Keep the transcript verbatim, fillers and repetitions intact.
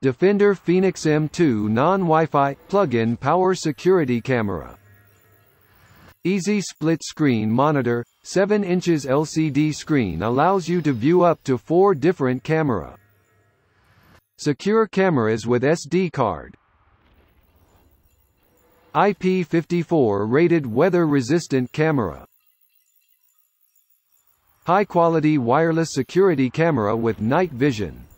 Defender Phoenix M two non-Wi-Fi, plug-in power security camera. Easy split screen monitor, seven inches L C D screen allows you to view up to four different camera. Secure cameras with S D card. I P fifty-four rated weather-resistant camera. High-quality wireless security camera with night vision.